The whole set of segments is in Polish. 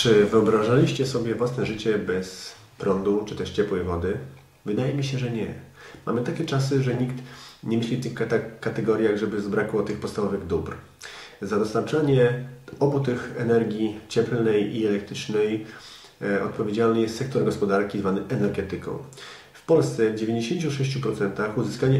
Czy wyobrażaliście sobie własne życie bez prądu czy też ciepłej wody? Wydaje mi się, że nie. Mamy takie czasy, że nikt nie myśli w tych kategoriach, żeby zbrakło tych podstawowych dóbr. Za dostarczanie obu tych energii cieplnej i elektrycznej odpowiedzialny jest sektor gospodarki zwany energetyką. W Polsce w 96%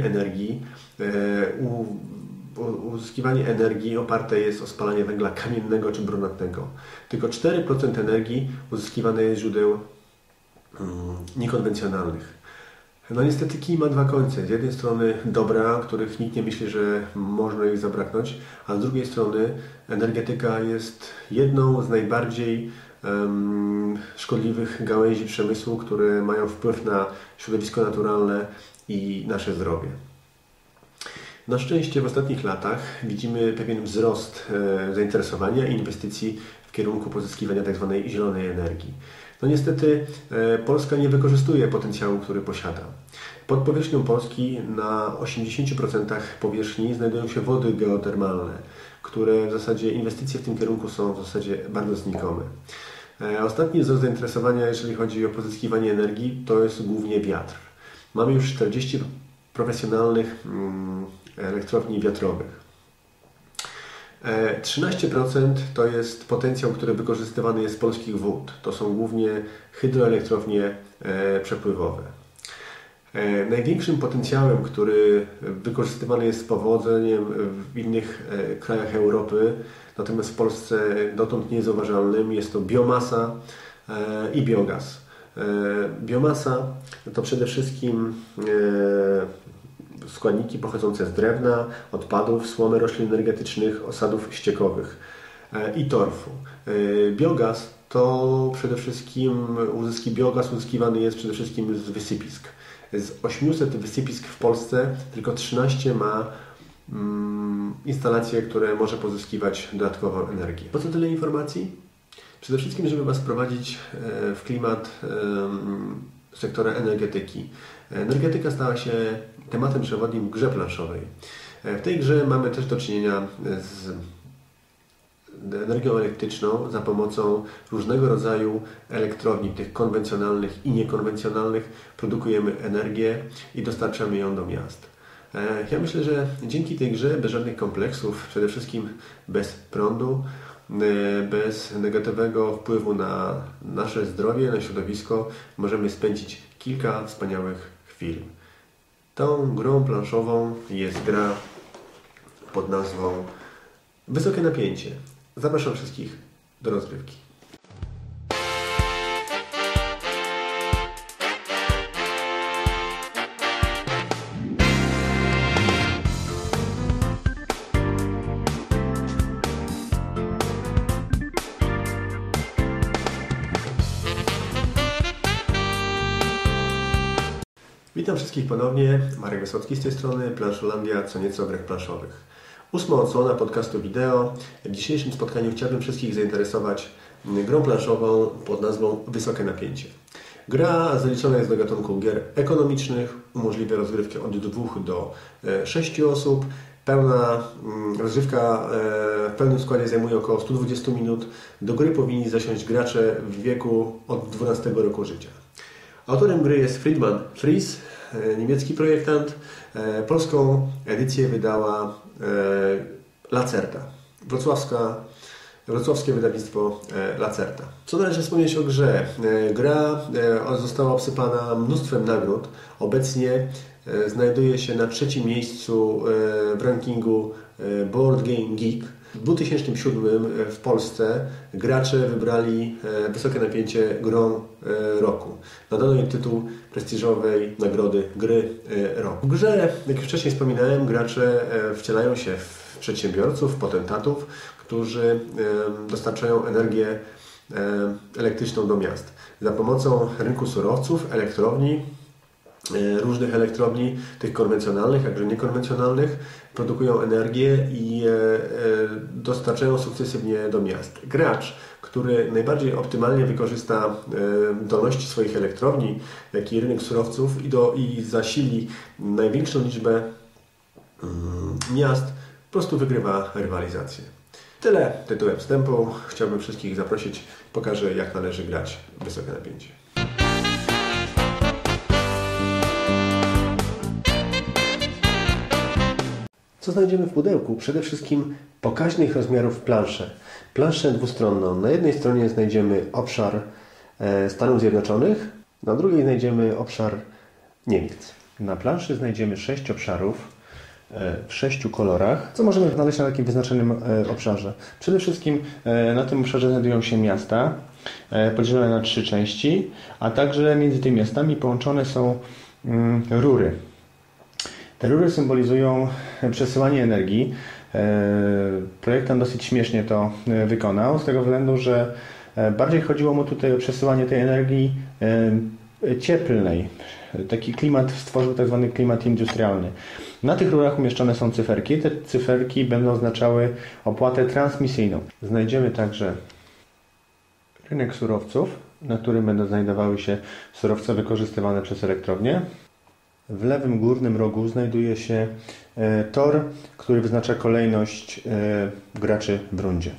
uzyskiwanie energii oparte jest o spalanie węgla kamiennego czy brunatnego. Tylko 4% energii uzyskiwane jest z źródeł niekonwencjonalnych. No niestety kij ma dwa końce. Z jednej strony dobra, których nikt nie myśli, że można ich zabraknąć, a z drugiej strony energetyka jest jedną z najbardziej szkodliwych gałęzi przemysłu, które mają wpływ na środowisko naturalne i nasze zdrowie. Na szczęście w ostatnich latach widzimy pewien wzrost zainteresowania i inwestycji w kierunku pozyskiwania tzw. zielonej energii. No niestety Polska nie wykorzystuje potencjału, który posiada. Pod powierzchnią Polski na 80% powierzchni znajdują się wody geotermalne, które w zasadzie inwestycje w tym kierunku są w zasadzie bardzo znikome. Ostatni wzrost zainteresowania, jeżeli chodzi o pozyskiwanie energii, to jest głównie wiatr. Mamy już 40 profesjonalnych elektrowni wiatrowych. 13% to jest potencjał, który wykorzystywany jest z polskich wód. To są głównie hydroelektrownie przepływowe. Największym potencjałem, który wykorzystywany jest z powodzeniem w innych krajach Europy, natomiast w Polsce dotąd niezauważalnym, jest to biomasa i biogaz. Biomasa to przede wszystkim składniki pochodzące z drewna, odpadów, słomy roślin energetycznych, osadów ściekowych i torfu. Biogaz to przede wszystkim biogaz uzyskiwany jest przede wszystkim z wysypisk. Z 800 wysypisk w Polsce tylko 13 ma instalacje, które może pozyskiwać dodatkową energię. Po co tyle informacji? Przede wszystkim, żeby Was wprowadzić w klimat sektora energetyki. Energetyka stała się tematem przewodnim w grze planszowej. W tej grze mamy też do czynienia z energią elektryczną za pomocą różnego rodzaju elektrowni, tych konwencjonalnych i niekonwencjonalnych. Produkujemy energię i dostarczamy ją do miast. Ja myślę, że dzięki tej grze, bez żadnych kompleksów, przede wszystkim bez prądu, bez negatywnego wpływu na nasze zdrowie, na środowisko, możemy spędzić kilka wspaniałych chwil. Tą grą planszową jest gra pod nazwą Wysokie Napięcie. Zapraszam wszystkich do rozgrywki. Witam wszystkich ponownie, Marek Wysocki z tej strony, Planszolandia, co nieco o grach planszowych. 8. odsłona podcastu wideo. W dzisiejszym spotkaniu chciałbym wszystkich zainteresować grą planszową pod nazwą Wysokie Napięcie. Gra zaliczona jest do gatunku gier ekonomicznych, umożliwia rozgrywkę od 2 do 6 osób. Pełna rozgrywka w pełnym składzie zajmuje około 120 minut. Do gry powinni zasiąść gracze w wieku od 12 roku życia. Autorem gry jest Friedemann Friese, niemiecki projektant. Polską edycję wydała Lacerta, wrocławskie wydawnictwo Lacerta. Co należy wspomnieć o grze? Gra została obsypana mnóstwem nagród. Obecnie znajduje się na 3. miejscu w rankingu Board Game Geek. W 2007 w Polsce gracze wybrali Wysokie Napięcie grą roku. Nadano jej tytuł prestiżowej nagrody gry roku. W grze, jak już wcześniej wspominałem, gracze wcielają się w przedsiębiorców, potentatów, którzy dostarczają energię elektryczną do miast. Za pomocą rynku surowców, elektrowni, różnych elektrowni, tych konwencjonalnych, jakże niekonwencjonalnych, produkują energię i dostarczają sukcesywnie do miast. Gracz, który najbardziej optymalnie wykorzysta zdolności swoich elektrowni, jak i rynek surowców i zasili największą liczbę miast, po prostu wygrywa rywalizację. Tyle tytułem wstępu. Chciałbym wszystkich zaprosić. Pokażę, jak należy grać wysokie napięcie. Co znajdziemy w pudełku? Przede wszystkim pokaźnych rozmiarów planszę. Planszę dwustronną. Na jednej stronie znajdziemy obszar Stanów Zjednoczonych, na drugiej znajdziemy obszar Niemiec. Na planszy znajdziemy 6 obszarów w 6 kolorach. Co możemy znaleźć na takim wyznaczonym obszarze? Przede wszystkim na tym obszarze znajdują się miasta podzielone na 3 części, a także między tymi miastami połączone są rury. Te rury symbolizują przesyłanie energii. Projektant dosyć śmiesznie to wykonał, z tego względu, że bardziej chodziło mu tutaj o przesyłanie tej energii cieplnej. Taki klimat stworzył tak zwany klimat industrialny. Na tych rurach umieszczone są cyferki. Te cyferki będą oznaczały opłatę transmisyjną. Znajdziemy także rynek surowców, na którym będą znajdowały się surowce wykorzystywane przez elektrownię. W lewym górnym rogu znajduje się tor, który wyznacza kolejność graczy w rundzie.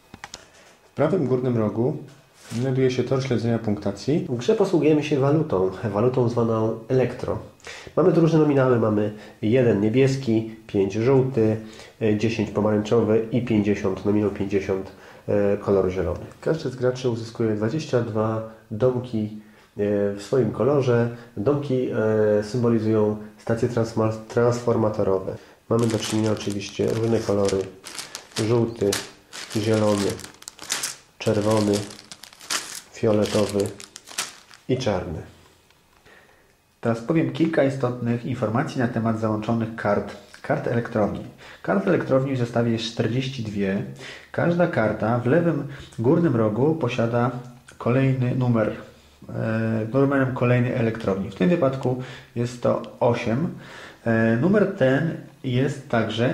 W prawym górnym rogu znajduje się tor śledzenia punktacji. W grze posługujemy się walutą zwaną elektro. Mamy tu różne nominały, mamy 1 niebieski, 5 żółty, 10 pomarańczowy i 50, nominał 50 kolor zielony. Każdy z graczy uzyskuje 22 domki w swoim kolorze. Domki symbolizują stacje transformatorowe. Mamy do czynienia oczywiście różne kolory: żółty, zielony, czerwony, fioletowy i czarny. Teraz powiem kilka istotnych informacji na temat załączonych kart elektrowni. Kart elektrowni w zestawie jest 42. Każda karta w lewym górnym rogu posiada kolejny numer. Numerem kolejnej elektrowni. W tym wypadku jest to 8. Numer ten jest także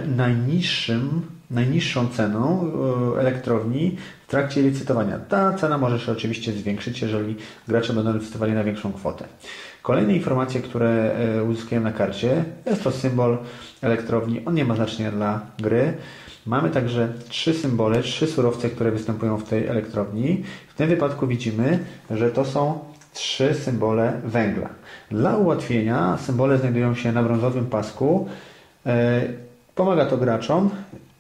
najniższą ceną elektrowni w trakcie licytowania. Ta cena może się oczywiście zwiększyć, jeżeli gracze będą licytowali na większą kwotę. Kolejne informacje, które uzyskujemy na karcie, jest to symbol elektrowni. On nie ma znaczenia dla gry. Mamy także 3 symbole, 3 surowce, które występują w tej elektrowni. W tym wypadku widzimy, że to są 3 symbole węgla. Dla ułatwienia symbole znajdują się na brązowym pasku. Pomaga to graczom.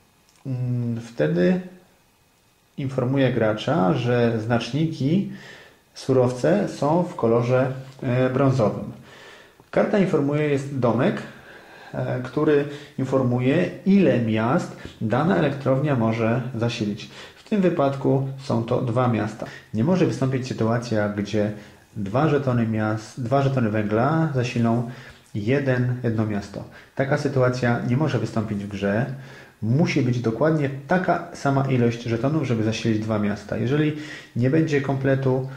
Wtedy informuje gracza, że znaczniki, surowce są w kolorze brązowym. Karta informuje, jest domek, który informuje, ile miast dana elektrownia może zasilić. W tym wypadku są to 2 miasta. Nie może wystąpić sytuacja, gdzie 2 żetony węgla zasilą jedno miasto. Taka sytuacja nie może wystąpić w grze. Musi być dokładnie taka sama ilość żetonów, żeby zasilić 2 miasta. Jeżeli nie będzie kompletu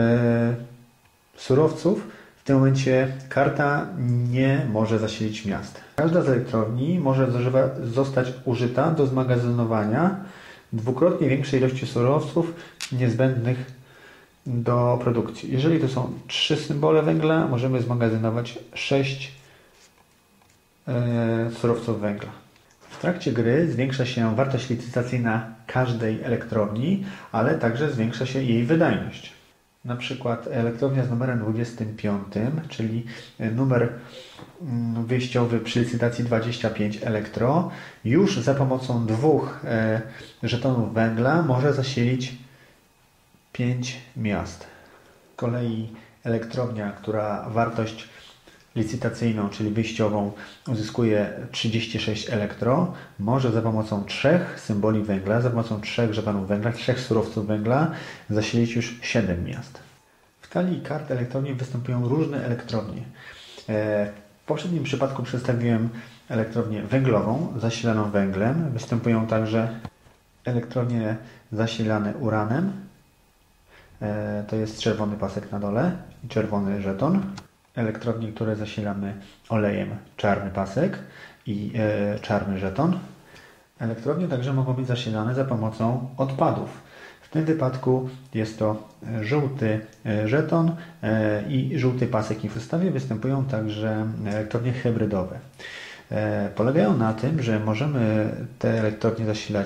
surowców, w tym momencie karta nie może zasilić miast. Każda z elektrowni może zostać użyta do zmagazynowania dwukrotnie większej ilości surowców niezbędnych do produkcji. Jeżeli to są 3 symbole węgla, możemy zmagazynować 6 surowców węgla. W trakcie gry zwiększa się wartość licytacyjna każdej elektrowni, ale także zwiększa się jej wydajność. Na przykład elektrownia z numerem 25, czyli numer wyjściowy przy licytacji 25 elektro, już za pomocą 2 żetonów węgla może zasilić 5 miast. Z kolei elektrownia, która wartość licytacyjną, czyli wyjściową, uzyskuje 36 elektro, może za pomocą 3 symboli węgla, za pomocą 3 żetonów węgla, 3 surowców węgla zasilić już 7 miast. W talii kart elektrowni występują różne elektrownie. W poprzednim przypadku przedstawiłem elektrownię węglową, zasilaną węglem. Występują także elektrownie zasilane uranem. To jest czerwony pasek na dole i czerwony żeton. Elektrownie, które zasilamy olejem, czarny pasek i czarny żeton. Elektrownie także mogą być zasilane za pomocą odpadów. W tym wypadku jest to żółty żeton i żółty pasek. I w zestawie występują także elektrownie hybrydowe. Polegają na tym, że możemy te elektrownie zasilać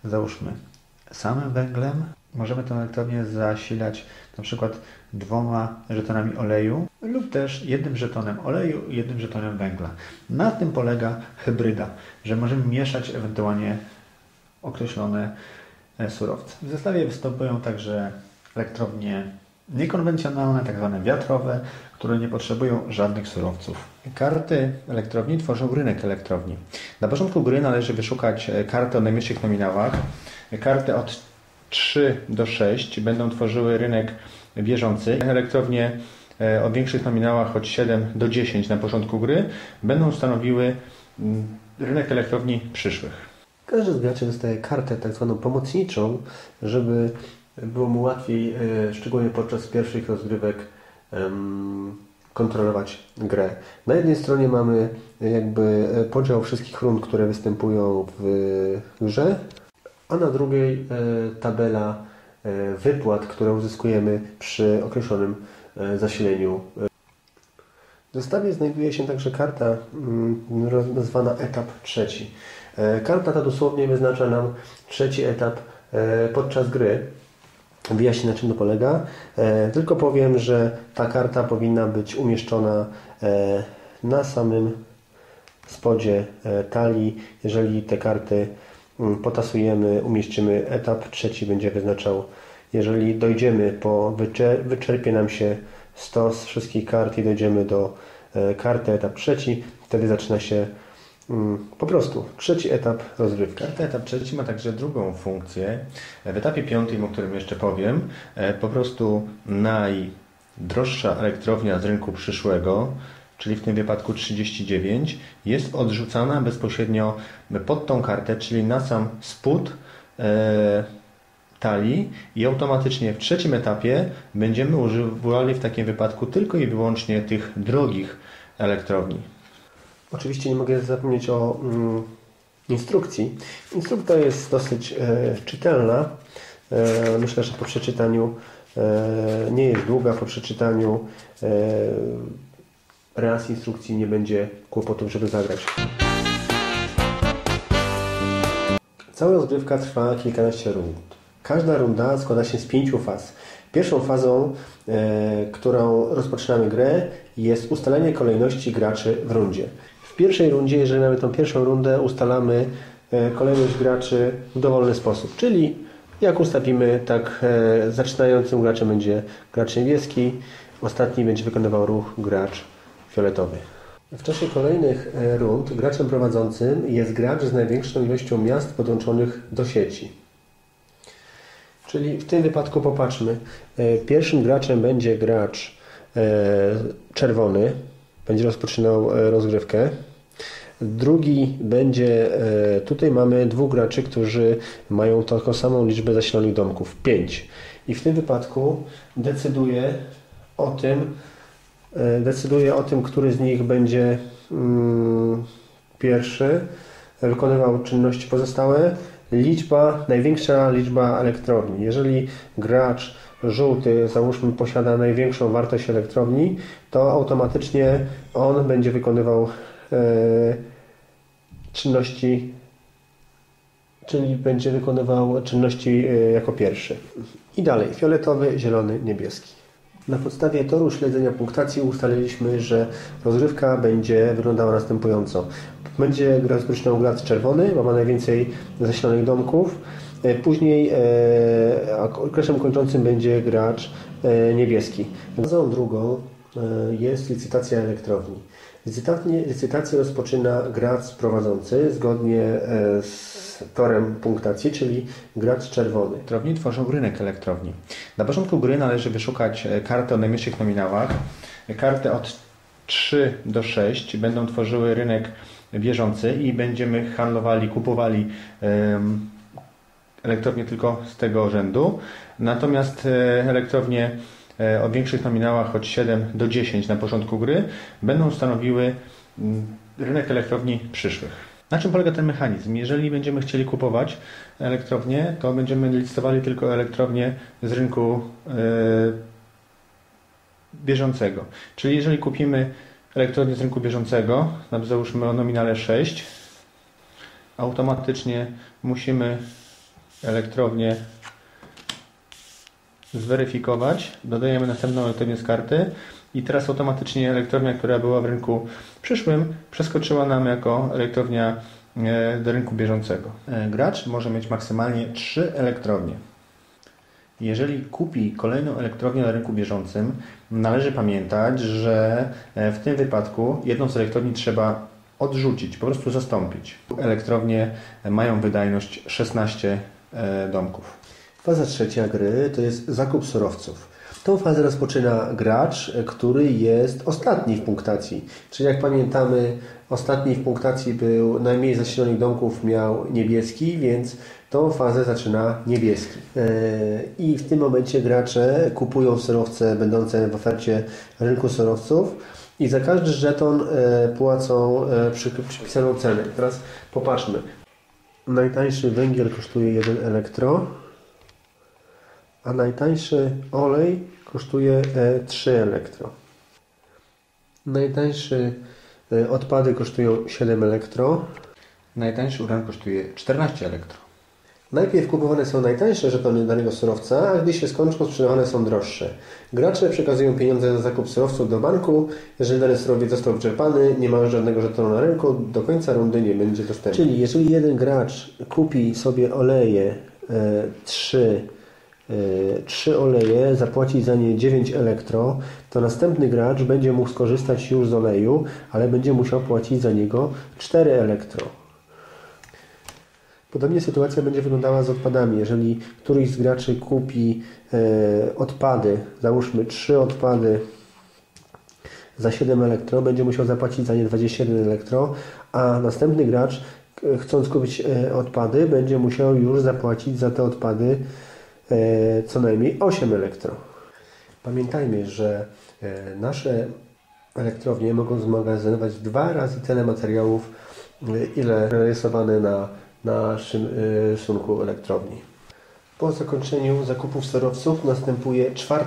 załóżmy samym węglem, możemy tę elektrownię zasilać na przykład 2 żetonami oleju lub też 1 żetonem oleju i 1 żetonem węgla. Na tym polega hybryda, że możemy mieszać ewentualnie określone surowce. W zestawie występują także elektrownie niekonwencjonalne, tak zwane wiatrowe, które nie potrzebują żadnych surowców. Karty elektrowni tworzą rynek elektrowni. Na początku gry należy wyszukać karty o najmniejszych nominałach. Karty od 3 do 6 będą tworzyły rynek bieżący. Elektrownie o większych nominałach od 7 do 10 na początku gry będą stanowiły rynek elektrowni przyszłych. Każdy z graczy dostaje kartę tak zwaną pomocniczą, żeby było mu łatwiej, szczególnie podczas pierwszych rozgrywek, kontrolować grę. Na jednej stronie mamy jakby podział wszystkich rund, które występują w grze, a na drugiej tabela wypłat, które uzyskujemy przy określonym zasileniu. W zestawie znajduje się także karta nazwana etap trzeci. Karta ta dosłownie wyznacza nam trzeci etap podczas gry. Wyjaśnię, na czym to polega. Tylko powiem, że ta karta powinna być umieszczona na samym spodzie talii. Jeżeli te karty potasujemy, umieścimy, etap trzeci będzie wyznaczał. Jeżeli dojdziemy wyczerpie nam się stos wszystkich kart i dojdziemy do karty etap trzeci, wtedy zaczyna się po prostu trzeci etap rozgrywki. Karta etap trzeci ma także drugą funkcję. W etapie 5, o którym jeszcze powiem, po prostu najdroższa elektrownia z rynku przyszłego, czyli w tym wypadku 39, jest odrzucana bezpośrednio pod tą kartę, czyli na sam spód talii i automatycznie w trzecim etapie będziemy używali w takim wypadku tylko i wyłącznie tych drogich elektrowni. Oczywiście nie mogę zapomnieć o instrukcji. Instrukcja jest dosyć czytelna. Myślę, że po przeczytaniu nie jest długa. Po przeczytaniu raz instrukcji nie będzie kłopotów, żeby zagrać. Cała rozgrywka trwa kilkanaście rund. Każda runda składa się z 5 faz. Pierwszą fazą, którą rozpoczynamy grę, jest ustalenie kolejności graczy w rundzie. W pierwszej rundzie, jeżeli mamy tą pierwszą rundę, ustalamy kolejność graczy w dowolny sposób. Czyli jak ustawimy, tak zaczynającym graczem będzie gracz niebieski, ostatni będzie wykonywał ruch gracz fioletowy. W czasie kolejnych rund graczem prowadzącym jest gracz z największą ilością miast podłączonych do sieci. Czyli w tym wypadku popatrzmy. Pierwszym graczem będzie gracz czerwony, będzie rozpoczynał rozgrywkę. Drugi będzie, tutaj mamy 2 graczy, którzy mają taką samą liczbę zasilonych domków, 5. I w tym wypadku decyduje o tym, który z nich będzie pierwszy wykonywał czynności pozostałe. Największa liczba elektrowni. Jeżeli gracz żółty, załóżmy, posiada największą wartość elektrowni, to automatycznie on będzie wykonywał czynności, czyli będzie wykonywał czynności jako pierwszy. I dalej, fioletowy, zielony, niebieski. Na podstawie toru śledzenia punktacji ustaliliśmy, że rozgrywka będzie wyglądała następująco. Będzie rozpoczynał gracz czerwony, bo ma najwięcej zasilonych domków. Później graczem kończącym będzie gracz niebieski. Fazą drugą jest licytacja elektrowni. Licytację rozpoczyna gracz prowadzący zgodnie z torem punktacji, czyli gracz czerwony. Elektrowni tworzą rynek elektrowni. Na początku gry należy wyszukać karty o najmniejszych nominałach. Karty od 3 do 6 będą tworzyły rynek bieżący i będziemy handlowali, kupowali elektrownie tylko z tego rzędu. Natomiast elektrownie o większych nominałach od 7 do 10 na początku gry będą stanowiły rynek elektrowni przyszłych. Na czym polega ten mechanizm? Jeżeli będziemy chcieli kupować elektrownię, to będziemy licytowali tylko elektrownię z rynku bieżącego. Czyli jeżeli kupimy elektrownię z rynku bieżącego, załóżmy o nominale 6, automatycznie musimy elektrownię zweryfikować. Dodajemy następną elektrownię z karty i teraz automatycznie elektrownia, która była w rynku przyszłym, przeskoczyła nam jako elektrownia do rynku bieżącego. Gracz może mieć maksymalnie 3 elektrownie. Jeżeli kupi kolejną elektrownię na rynku bieżącym, należy pamiętać, że w tym wypadku jedną z elektrowni trzeba odrzucić, po prostu zastąpić. Elektrownie mają wydajność 16 domków. Faza trzecia gry to jest zakup surowców. Tą fazę rozpoczyna gracz, który jest ostatni w punktacji. Czyli jak pamiętamy, ostatni w punktacji był najmniej zasilonych domków, miał niebieski, więc tą fazę zaczyna niebieski. I w tym momencie gracze kupują surowce będące w ofercie rynku surowców i za każdy żeton płacą przypisaną cenę. Teraz popatrzmy. Najtańszy węgiel kosztuje 1 elektro, a najtańszy olej kosztuje 3 elektro. Najtańszy odpady kosztują 7 elektro. Najtańszy uran kosztuje 14 elektro. Najpierw kupowane są najtańsze żetony danego surowca, a gdy się skończą, sprzedawane są droższe. Gracze przekazują pieniądze za zakup surowców do banku. Jeżeli dany surowiec został wyczerpany, nie ma już żadnego żetonu na rynku, do końca rundy nie będzie dostępny. Czyli jeżeli jeden gracz kupi sobie oleje 3 oleje, zapłaci za nie 9 elektro, to następny gracz będzie mógł skorzystać już z oleju, ale będzie musiał płacić za niego 4 elektro. Podobnie sytuacja będzie wyglądała z odpadami. Jeżeli któryś z graczy kupi odpady, załóżmy 3 odpady za 7 elektro, będzie musiał zapłacić za nie 21 elektro, a następny gracz, chcąc kupić odpady, będzie musiał już zapłacić za te odpady co najmniej 8 elektro. Pamiętajmy, że nasze elektrownie mogą zmagazynować 2 razy tyle materiałów, ile rejestrowane na naszym rysunku elektrowni. Po zakończeniu zakupów surowców następuje 4.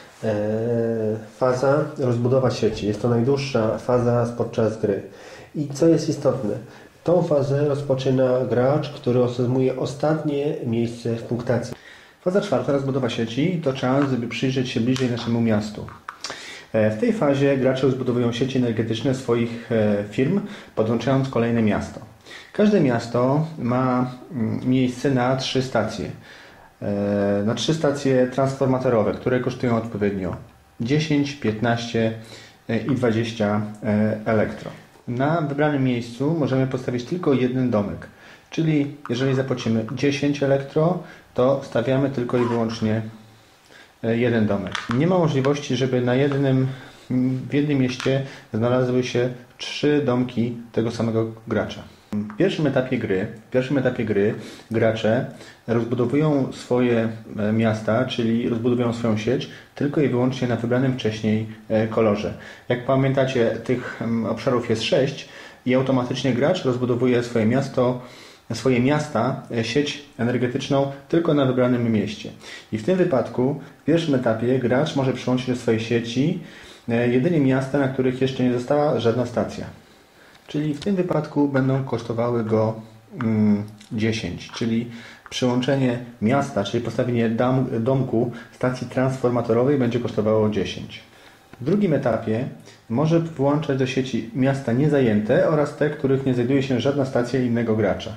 faza, rozbudowa sieci. Jest to najdłuższa faza podczas gry. I co jest istotne? Tą fazę rozpoczyna gracz, który zajmuje ostatnie miejsce w punktacji. Faza 4, rozbudowa sieci, to czas, żeby przyjrzeć się bliżej naszemu miastu. W tej fazie gracze rozbudowują sieci energetyczne swoich firm, podłączając kolejne miasto. Każde miasto ma miejsce na 3 stacje. Na 3 stacje transformatorowe, które kosztują odpowiednio 10, 15 i 20 elektro. Na wybranym miejscu możemy postawić tylko jeden domek. Czyli jeżeli zapłacimy 10 elektro, to stawiamy tylko i wyłącznie jeden domek. Nie ma możliwości, żeby w jednym mieście znalazły się 3 domki tego samego gracza. W pierwszym etapie gry gracze rozbudowują swoje miasta, czyli rozbudowują swoją sieć tylko i wyłącznie na wybranym wcześniej kolorze. Jak pamiętacie, tych obszarów jest 6 i automatycznie gracz rozbudowuje swoje miasta, sieć energetyczną tylko na wybranym mieście. I w tym wypadku, w pierwszym etapie gracz może przyłączyć do swojej sieci jedynie miasta, na których jeszcze nie została żadna stacja. Czyli w tym wypadku będą kosztowały go 10, czyli przyłączenie miasta, czyli postawienie domku stacji transformatorowej będzie kosztowało 10. W drugim etapie może włączać do sieci miasta niezajęte oraz te, w których nie znajduje się żadna stacja innego gracza.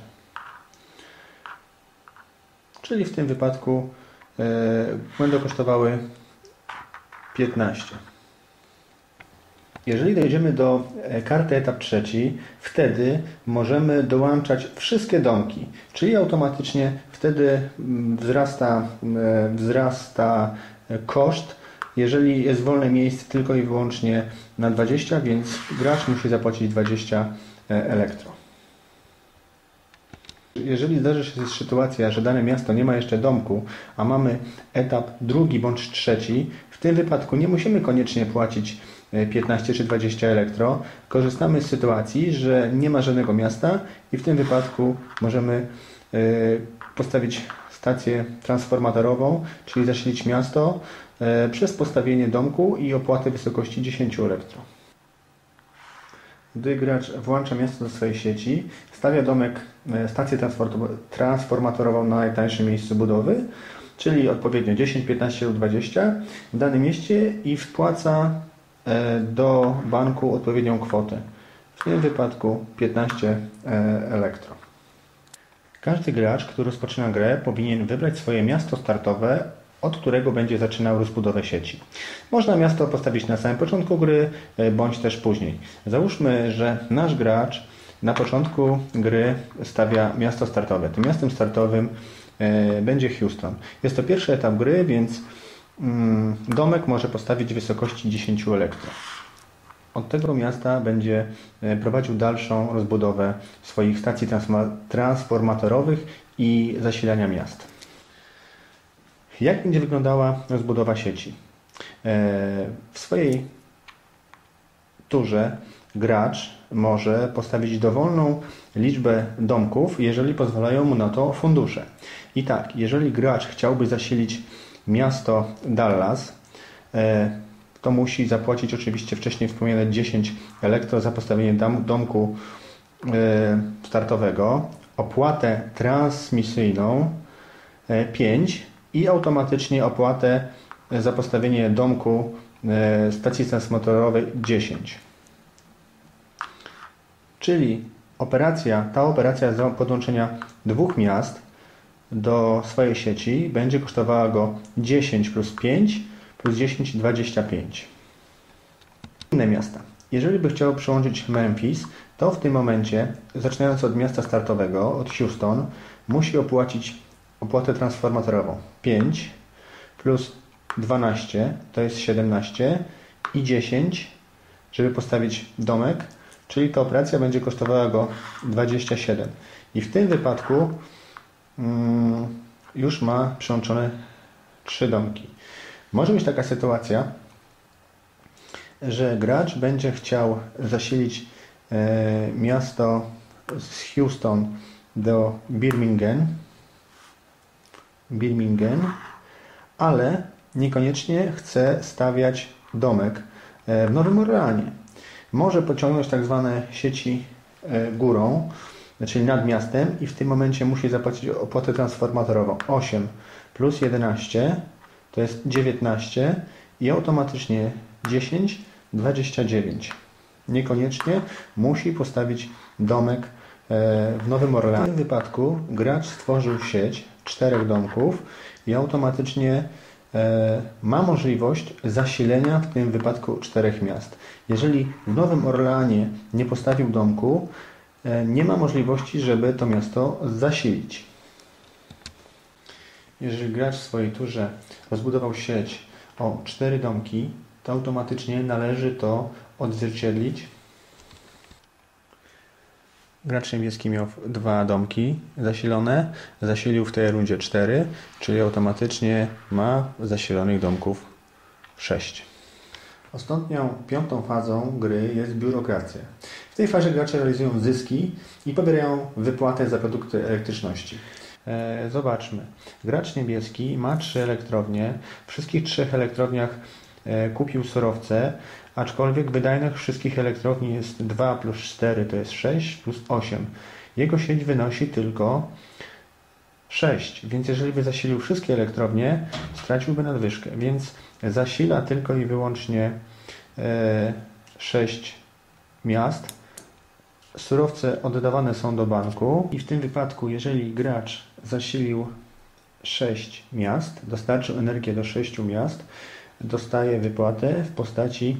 Czyli w tym wypadku będą kosztowały 15. Jeżeli dojdziemy do karty etap 3, wtedy możemy dołączać wszystkie domki, czyli automatycznie wtedy wzrasta koszt, jeżeli jest wolne miejsce tylko i wyłącznie na 20, więc gracz musi zapłacić 20 elektro. Jeżeli zdarzy się sytuacja, że dane miasto nie ma jeszcze domku, a mamy etap 2 bądź 3, w tym wypadku nie musimy koniecznie płacić 15 czy 20 elektro. Korzystamy z sytuacji, że nie ma żadnego miasta i w tym wypadku możemy postawić stację transformatorową, czyli zasilić miasto przez postawienie domku i opłatę w wysokości 10 elektro. Gdy gracz włącza miasto do swojej sieci, stawia domek, stację transformatorową na najtańszym miejscu budowy, czyli odpowiednio 10, 15 lub 20 w danym mieście i wpłaca do banku odpowiednią kwotę. W tym wypadku 15 elektro. Każdy gracz, który rozpoczyna grę, powinien wybrać swoje miasto startowe, od którego będzie zaczynał rozbudowę sieci. Można miasto postawić na samym początku gry, bądź też później. Załóżmy, że nasz gracz na początku gry stawia miasto startowe. Tym miastem startowym będzie Houston. Jest to pierwszy etap gry, więc domek może postawić w wysokości 10 elektro. Od tego miasta będzie prowadził dalszą rozbudowę swoich stacji transformatorowych i zasilania miast. Jak będzie wyglądała rozbudowa sieci? W swojej turze gracz może postawić dowolną liczbę domków, jeżeli pozwalają mu na to fundusze. I tak, jeżeli gracz chciałby zasilić miasto Dallas, to musi zapłacić oczywiście wcześniej wspomniane 10 elektro za postawienie domku startowego, opłatę transmisyjną 5 i automatycznie opłatę za postawienie domku stacji transformatorowej 10. Czyli ta operacja podłączenia dwóch miast do swojej sieci będzie kosztowała go 10 plus 5 plus 10 25. Inne miasta. Jeżeli by chciał przyłączyć Memphis, to w tym momencie, zaczynając od miasta startowego, od Houston, musi opłacić opłatę transformatorową 5 plus 12 to jest 17 i 10, żeby postawić domek, czyli ta operacja będzie kosztowała go 27. I w tym wypadku już ma przyłączone 3 domki. Może być taka sytuacja, że gracz będzie chciał zasilić miasto z Houston do Birmingham, ale niekoniecznie chce stawiać domek w Nowym Orleanie. Może pociągnąć tak zwane sieci górą, czyli nad miastem i w tym momencie musi zapłacić opłatę transformatorową 8 plus 11 to jest 19 i automatycznie 10, 29. Niekoniecznie musi postawić domek w Nowym Orleanie. W tym wypadku gracz stworzył sieć 4 domków i automatycznie ma możliwość zasilenia w tym wypadku 4 miast. Jeżeli w Nowym Orleanie nie postawił domku, nie ma możliwości, żeby to miasto zasilić. Jeżeli gracz w swojej turze rozbudował sieć o 4 domki, to automatycznie należy to odzwierciedlić. Gracz niebieski miał 2 domki zasilone, zasilił w tej rundzie 4, czyli automatycznie ma zasilonych domków 6. Ostatnią, 5. fazą gry jest biurokracja. W tej fazie gracze realizują zyski i pobierają wypłatę za produkty elektryczności. Zobaczmy. Gracz niebieski ma 3 elektrownie. W wszystkich 3 elektrowniach kupił surowce, aczkolwiek wydajność wszystkich elektrowni jest 2 plus 4 to jest 6 plus 8. Jego sieć wynosi tylko 6, więc jeżeli by zasilił wszystkie elektrownie, straciłby nadwyżkę, więc zasila tylko i wyłącznie 6 miast. Surowce oddawane są do banku i w tym wypadku, jeżeli gracz zasilił 6 miast, dostarczył energię do 6 miast, dostaje wypłatę w postaci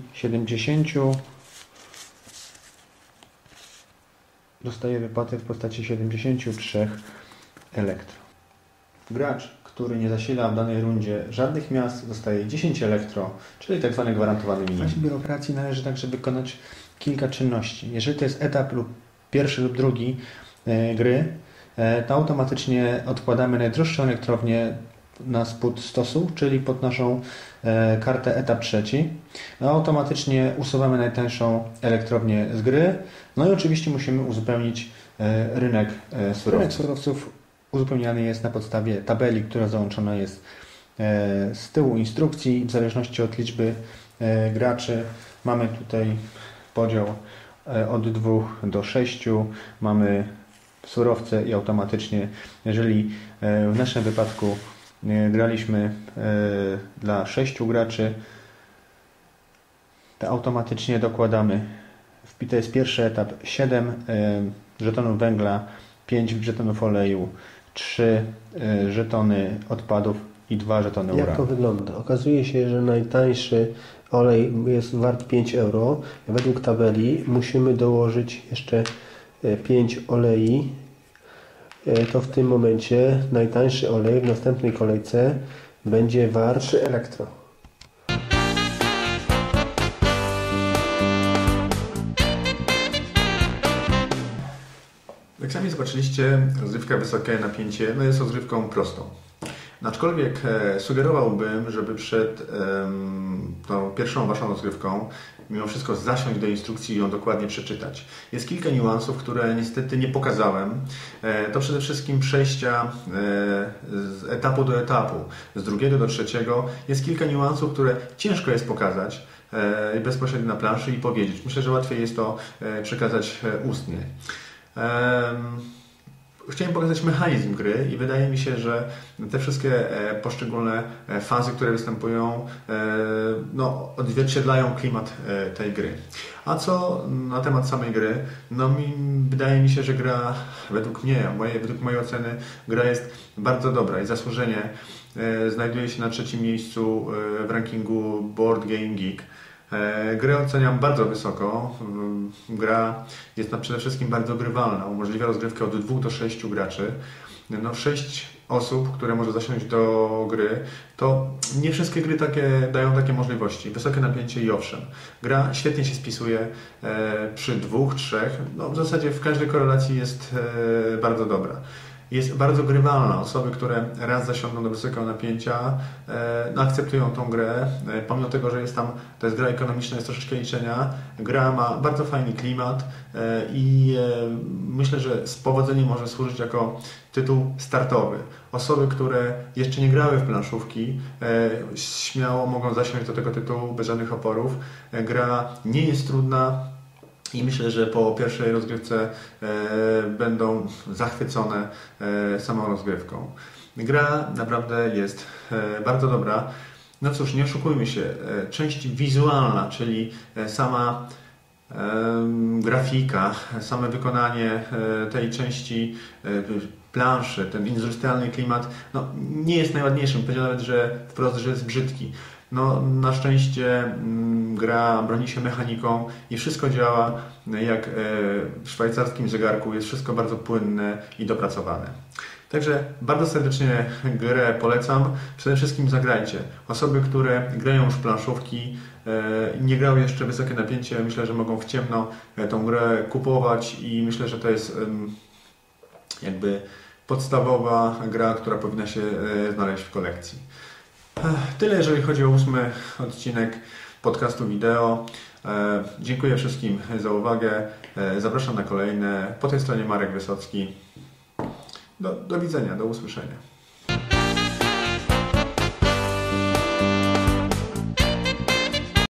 73 elektro. Gracz, który nie zasila w danej rundzie żadnych miast, dostaje 10 elektro, czyli tak zwany gwarantowany minimum. W fazie biurokracji należy także wykonać kilka czynności. Jeżeli to jest etap lub pierwszy lub drugi gry, to automatycznie odkładamy najdroższą elektrownię na spód stosu, czyli pod naszą kartę etap trzeci. Automatycznie usuwamy najtańszą elektrownię z gry. No i oczywiście musimy uzupełnić rynek surowców. Rynek surowców uzupełniany jest na podstawie tabeli, która załączona jest z tyłu instrukcji. W zależności od liczby graczy mamy tutaj podział od 2 do 6 mamy surowce i automatycznie, jeżeli w naszym wypadku graliśmy dla 6 graczy, to automatycznie dokładamy, to jest pierwszy etap, 7 żetonów węgla, 5 żetonów oleju, 3 żetony odpadów i 2 żetony uranu. Jak to wygląda? Okazuje się, że najtańszy olej jest wart 5 euro. Według tabeli musimy dołożyć jeszcze 5 olei. To w tym momencie najtańszy olej w następnej kolejce będzie wart 3 elektro. Jak sami zobaczyliście, rozgrywka wysokie napięcie jest rozgrywką prostą. Aczkolwiek sugerowałbym, żeby przed tą pierwszą Waszą rozgrywką mimo wszystko zasiąść do instrukcji i ją dokładnie przeczytać. Jest kilka niuansów, które niestety nie pokazałem. To przede wszystkim przejścia z etapu do etapu, z drugiego do trzeciego. Jest kilka niuansów, które ciężko jest pokazać bezpośrednio na planszy i powiedzieć. Myślę, że łatwiej jest to przekazać ustnie. Chciałem pokazać mechanizm gry i wydaje mi się, że te wszystkie poszczególne fazy, które występują, odzwierciedlają klimat tej gry. A co na temat samej gry? Wydaje mi się, że gra według mojej oceny gra jest bardzo dobra i zasłużenie znajduje się na 3. miejscu w rankingu Board Game Geek. Grę oceniam bardzo wysoko. Gra jest przede wszystkim bardzo grywalna. Umożliwia rozgrywkę od 2 do 6 graczy. 6 osób, które może zasiąść do gry, to nie wszystkie gry dają takie możliwości. Wysokie napięcie i owszem. Gra świetnie się spisuje przy 2, 3. W zasadzie w każdej korelacji jest bardzo dobra. Jest bardzo grywalna. Osoby, które raz zasiądą do wysokiego napięcia, akceptują tą grę, pomimo tego, że to jest gra ekonomiczna, jest troszeczkę liczenia. Gra ma bardzo fajny klimat i myślę, że z powodzeniem może służyć jako tytuł startowy. Osoby, które jeszcze nie grały w planszówki, śmiało mogą zasiąść do tego tytułu bez żadnych oporów. Gra nie jest trudna. I myślę, że po pierwszej rozgrywce będą zachwycone samą rozgrywką. Gra naprawdę jest bardzo dobra. No cóż, nie oszukujmy się, część wizualna, czyli sama grafika, same wykonanie tej części planszy, ten industrialny klimat, nie jest najładniejszym. Powiedział nawet, że wprost, że jest brzydki. Na szczęście gra broni się mechaniką i wszystko działa jak w szwajcarskim zegarku. Jest wszystko bardzo płynne i dopracowane. Także bardzo serdecznie grę polecam. Przede wszystkim zagrajcie. Osoby, które grają już w planszówki, nie grały jeszcze wysokie napięcie, myślę, że mogą w ciemno tą grę kupować i myślę, że to jest jakby podstawowa gra, która powinna się znaleźć w kolekcji. Tyle, jeżeli chodzi o 8. odcinek podcastu wideo. Dziękuję wszystkim za uwagę. Zapraszam na kolejne. Po tej stronie Marek Wysocki. Do widzenia, do usłyszenia.